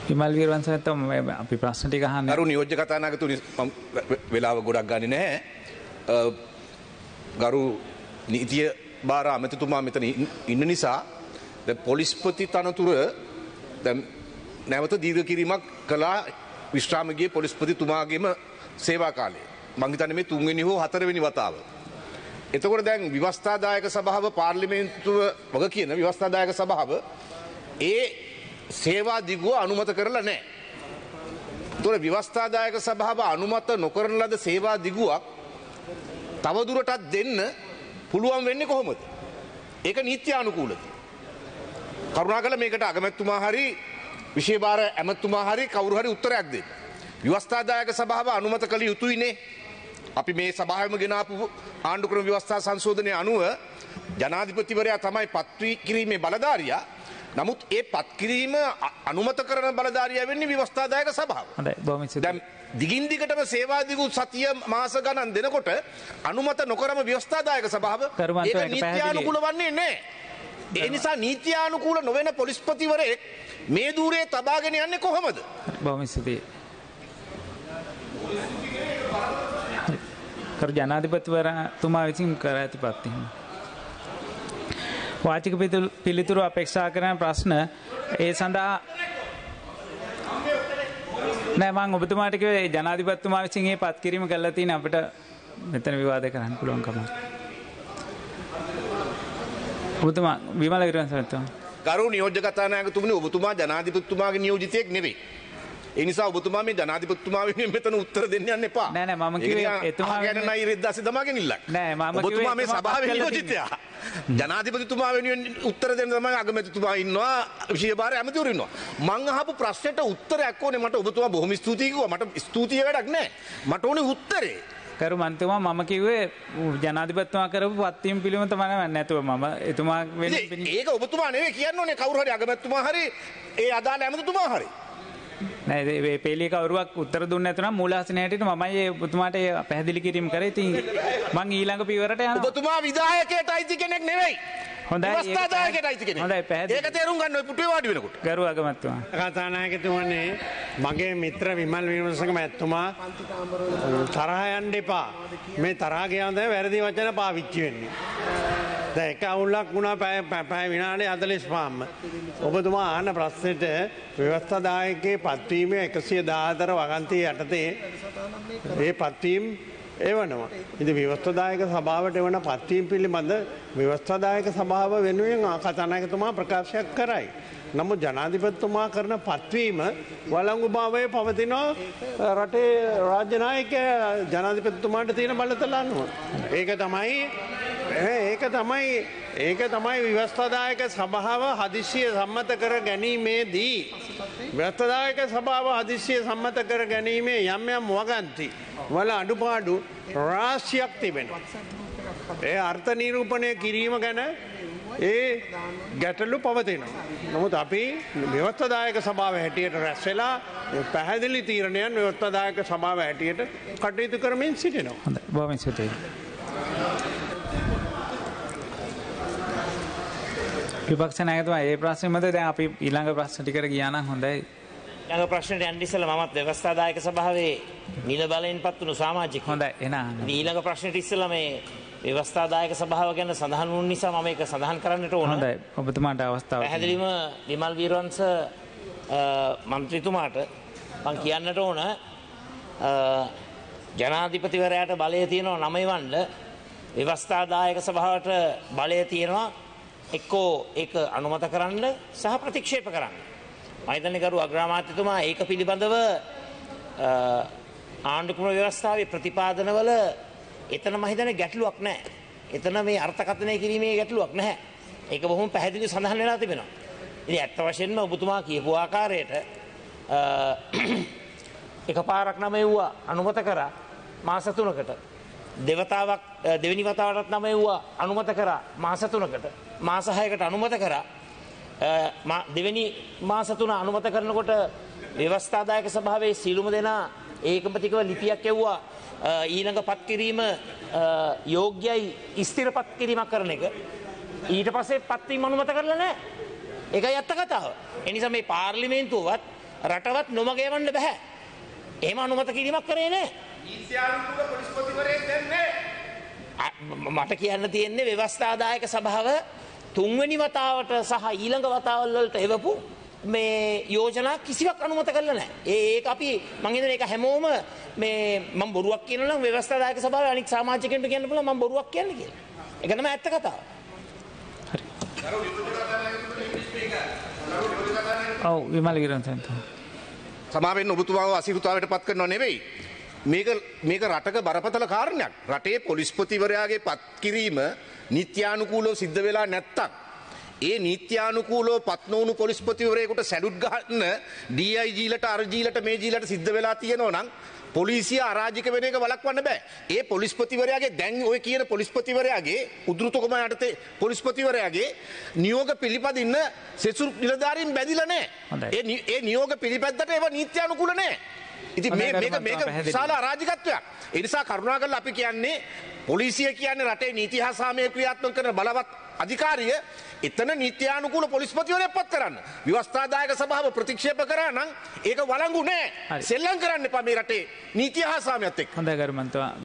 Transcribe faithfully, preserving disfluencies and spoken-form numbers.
විමල් වීරවංශ නැත්නම් අපි ප්‍රශ්න ටික අහන්න. ගරු නියෝජ්‍ය කතානායකතුනි මම වෙලාව ගොඩක් ගන්නේ නැහැ. ගරු නීතිය බාර අමතිතුමා මෙතන ඉන්න නිසා දැන් පොලිස්පති තනතුර දැන් නැවත දීර්ඝ කිරීමක් කළා විශ්‍රාම ගියේ පොලිස්පතිතුමාගේම සේවා කාලය. මං හිතන්නේ මේ තුන්වෙනි හෝ හතරවෙනි වතාව. එතකොට දැන් ව්‍යවස්ථාදායක සභාව පාර්ලිමේන්තුව වග කියන ව්‍යවස්ථාදායක සභාව ඒ සේවා දිගුව අනුමත කරලා නැහැ. ඒතකොට ව්‍යවස්ථාදායක සභාව අනුමත නොකරන ලද සේවා දිගුවක් තවදුරටත් දෙන්න පුළුවන් වෙන්නේ කොහොමද? ඒක නීත්‍යානුකූලද? කරුණාකරලා මේකට අගමැතිතුමා හරි විශේෂ භාර ඇමතිතුමා හරි කවුරු හරි උත්තරයක් දෙන්න. ව්‍යවස්ථාදායක සභාව අනුමත කළ යුතුයිනේ. අපි මේ සභාවෙම ගෙන ආපු ආණ්ඩුක්‍රම ව්‍යවස්ථා සංශෝධනය අනුව ජනාධිපතිවරයා තමයි පත් කිරීමේ බලධාරියා. නමුත් ඒ පත් කිරීම අනුමත කරන බලධාරියා වෙන්නේ ව්‍යවස්ථාදායක සභාව. හොඳයි බොහොම ස්තුතියි. දැන් දිගින් දිගටම සේවා දිගු සතිය මාස ගණන් දෙනකොට අනුමත නොකරම ව්‍යවස්ථාදායක සභාව ඒක නීත්‍යානුකූල වන්නේ නැහැ. ඒ නිසා නීත්‍යානුකූල නොවන පොලිස්පතිවරයෙක් මේ දූරේ තබාගෙන යන්නේ කොහොමද? බොහොම ස්තුතියි. කරු ජනාධිපතිවරතුමා විසින් කර ඇති පත්තිම. වාචික පිළිතුරු අපේක්ෂා කරන ප්‍රශ්න ඒ සඳහා නෑ මම ඔබතුමාට කිව්වේ ජනාධිපතිතුමා විසින් මේ පත් කිරීම කළා තියෙන අපිට මෙතන විවාද කරන්න පුළුවන් කම. ඔබතුමා විමල විරවංශ මහත්මයා. ගරු නියෝජ්‍ය කතානායකතුමනි ඔබතුමා ජනාධිපතිතුමාගේ නියෝජිතයෙක් නෙවෙයි. ඒ නිසා ඔබතුමා මේ ජනාධිපතිතුමා වෙනුවෙන් මෙතන උත්තර දෙන්න යන්න එපා. නෑ නෑ මම කිව්වේ එතුමා ගැන නයි රෙද්දාසි දමාගෙන ඉල්ලක්. නෑ මම කිව්වේ ඔබතුමා මේ සභාවේ නියෝජිතයා. ජනාධිපතිතුමා වෙනුවෙන් උත්තර දෙන්න තමයි අගමැතිතුමා ඉන්නවා විශේෂ භාර ඇමතිවරු ඉන්නවා. මං අහපු ප්‍රශ්නෙට උත්තරයක් ඕනේ මට ඔබතුමා බොහොම ස්තුතියි කිව්වා. මට ස්තුතිය වැඩක් නෑ. මට ඕනේ උත්තරේ. කරු මන්තුමා මම කිව්වේ ජනාධිපතිතුමා කරපු පත්වීම පිළිබඳව තමයි නැතුව මම එතුමා වෙනුවෙන් ඒක ඔබතුමා නෙවෙයි කියන්න ඕනේ කවුරු හරි අගමැතිතුමා හරි ඒ අදාළ ඇමතිතුමා හරි. නෑ මේ පෙළී කවුරුවක් උත්තර දුන්නේ නැතුණා මූලාසනයේ හැටියට මමයි ඔබතුමාට පැහැදිලි කිරීම කරේ. ඉතින් මං ඊළඟ පියවරට යනවා. ඔබතුමා විධායකයට අයිති කෙනෙක් නෙවෙයි. හොඳයි. ව්‍යවස්ථාදායකයට අයිති කෙනෙක්. හොඳයි පැහැදිලි. ඒක තේරුම් ගන්න ඔය පුටුවේ වාඩි වෙනකොට. ගරු අගමැතිතුමා. කතානායකතුමනි මගේ මිත්‍ර විමල් වීරවංශක මහත්මයා තරහ යන්න එපා. මේ තරහ ගියාම තමයි වැරදි වචන පාවිච්චි වෙන්නේ. දැන් එක අවුලක් වුණා පැය විනාඩි හතළිස් පහක්ම. ඔබතුමා අහන ප්‍රශ්නෙට ව්‍යවස්ථාදායකගේ පත්වීම එකසිය දහහතර වගන්තිය යටතේ ඒ පත්වීම් එවනවා. ඉතින් ව්‍යවස්ථාදායක සභාවට එවන පත්වීම් පිළිබඳ ව්‍යවස්ථාදායක සභාව වෙනුවෙන් කතානායකතුමා ප්‍රකාශයක් කරයි. නමුත් ජනාධිපතිතුමා කරන පත්වීම වළංගුභාවයේ පවතින රටේ රාජ්‍ය නායක ජනාධිපතිතුමාට තියෙන බලතල අනුව. ඒක තමයි ඒක තමයි ඒක තමයි ව්‍යවස්ථාදායක සභාව හදිසිය සම්මත කර ගැනීමේදී ව්‍යවස්ථාදායක සභාව හදිසිය සම්මත කර ගැනීමේ යම් යම් වගන්ති වල අඩුපාඩු රාශියක් තිබෙනවා. ඒ අර්ථ නිරූපණය කිරීම ගැන ඒ ගැටලු පවතිනවා. නමුත් අපි ව්‍යවස්ථාදායක සභාව හැටියට රැස් වෙලා පැහැදිලි තීරණයන් ව්‍යවස්ථාදායක සභාව හැටියට කටයුතු කරමින් සිටිනවා. හොඳයි බොහොම ස්තුතියි. විපක්ෂ නායකතුමා ඒ ප්‍රශ්නේ මත දැන් අපි ඊළඟ ප්‍රශ්න ටිකට ගියා නම් හොඳයි. ඊළඟ ප්‍රශ්නෙට යන්න ඉස්සෙල්ලා මමත් ව්‍යවස්ථාදායක සභාවේ නිල බලයෙන් පත් වුණු සමාජිකයෙක්. හොඳයි එහෙනම් ඊළඟ ප්‍රශ්නෙට ඉස්සෙල්ලා මේ ව්‍යවස්ථාදායක සභාව ගැන සඳහන් වුණ නිසා මම ඒක සඳහන් කරන්නට ඕන. හොඳයි ඔබතුමාට අවස්ථාව පැහැදිලිවම විමල් වීරවංශ මන්ත්‍රීතුමාට මම කියන්නට ඕන ජනාධිපතිවරයාට බලය තියෙනවා නම එවන්න ව්‍යවස්ථාදායක සභාවට බලය තියෙනවා එක්කෝ ඒක අනුමත කරන්න සහ ප්‍රතික්ෂේප කරන්න. මම හිතන්නේ කරු අග්‍රාමාත්‍යතුමා ඒක පිළිබඳව ආණ්ඩුක්‍රම ව්‍යවස්ථාවේ ප්‍රතිපාදනවල එතන මම හිතන්නේ ගැටලුවක් නැහැ. එතන මේ අර්ථකථනය කිරීමේ ගැටලුවක් නැහැ. ඒක බොහොම පැහැදිලිව සඳහන් වෙලා තිබෙනවා. ඉතින් ඇත්ත වශයෙන්ම ඔබතුමා කියපු ආකාරයට එකපාරක් නම එව්වා අනුමත කරා මාස තුනකට. දෙවතාවක් දෙවෙනි වතාවටත් නම එව්වා අනුමත කරා මාස තුනකට. මාස හයකට අනුමත කරා දෙවෙනි මාස තුන අනුමත කරනකොට ව්‍යවස්ථාදායක සභාවේ සීලුම දෙනා ඒකමතිකව ලිපියක් එව්වා ඊළඟ පත් කිරීම යෝග්‍යයි ස්ථිර පත් කිරීමක් කරන එක. ඊට පස්සේ පත්වීම අනුමත කරලා නැහැ. ඒකයි ඇත්ත කතාව. ඒ නිසා මේ පාර්ලිමේන්තුවවත් රටවත් නොමග යවන්න බෑ. එහෙම අනුමත කිරීමක් කරේ නෑ. නීත්‍යානුකූල පොලිස්පතිවරයෙක් දැන්නේ මට කියන්න තියෙන්නේ ව්‍යවස්ථාදායක සභාව තුන්වෙනි වතාවට සහ ඊළඟ වතාවල් වලට එවපු මේ යෝජනා කිසිවක් අනුමත කරලා නැහැ. ඒ ඒක අපි මං හිතන්නේ ඒක හැමෝම මේ මම බොරුවක් කියනවා නම් ව්‍යවස්ථාදායක සභාවේ අනික් සමාජිකයන්ට කියන්න පුළුවන් මම බොරුවක් කියන්නේ කියලා. ඒක තමයි ඇත්ත කතාව. හරි. ඔව් විමල් ගිරන්තන්. සමාවෙන්න ඔබතුමාව අසිරුතාවයට පත් කරනව නෙවෙයි. මේක මේක රටක බරපතල කාරණයක්. රටේ පොලිස්පතිවරයාගේ පත් කිරීම නිත්‍යානුකූලව සිද්ධ වෙලා නැත්තම් ඒ නීත්‍යානුකූලව පත් නොවුණු පොලිස්පතිවරයෙකුට සැලුට් ගහන්න ඩී අයි ජීලට අර් ජීලට මේ ජීලට සිද්ධ වෙලා තියෙනවා නම් පොලිසිය අරාජික වෙන එක වළක්වන්න බෑ. ඒ පොලිස්පතිවරයාගේ දැන් ඔය කියන පොලිස්පතිවරයාගේ උද්ෘතකම යටතේ පොලිස්පතිවරයාගේ නියෝග පිළිපදින්න සෙසු නිලධාරීන් බැඳිලා නැහැ. ඒ ඒ නියෝග පිළිපැද්දට ඒවා නීත්‍යානුකූල නැහැ. ඉතින් මේ මේක මේක විශාල අරාජිකත්වයක්. ඒ නිසා කරුණාකරලා අපි කියන්නේ පොලිසිය කියන්නේ රටේ නීති හා සාමය ක්‍රියාත්මක කරන බලවත් අධිකාරිය එතන නීත්‍යානුකූල පොලිස්පතිවරයෙක් පත් කරන්න. ව්‍යවස්ථාදායක සභාව ප්‍රතික්ෂේප කරා නම් ඒක වළංගු නෑ. සෙල්ලම් කරන්න එපා මේ රටේ නීති හා සාමයත් එක්ක. හොඳයි ගරුමන්තුමා.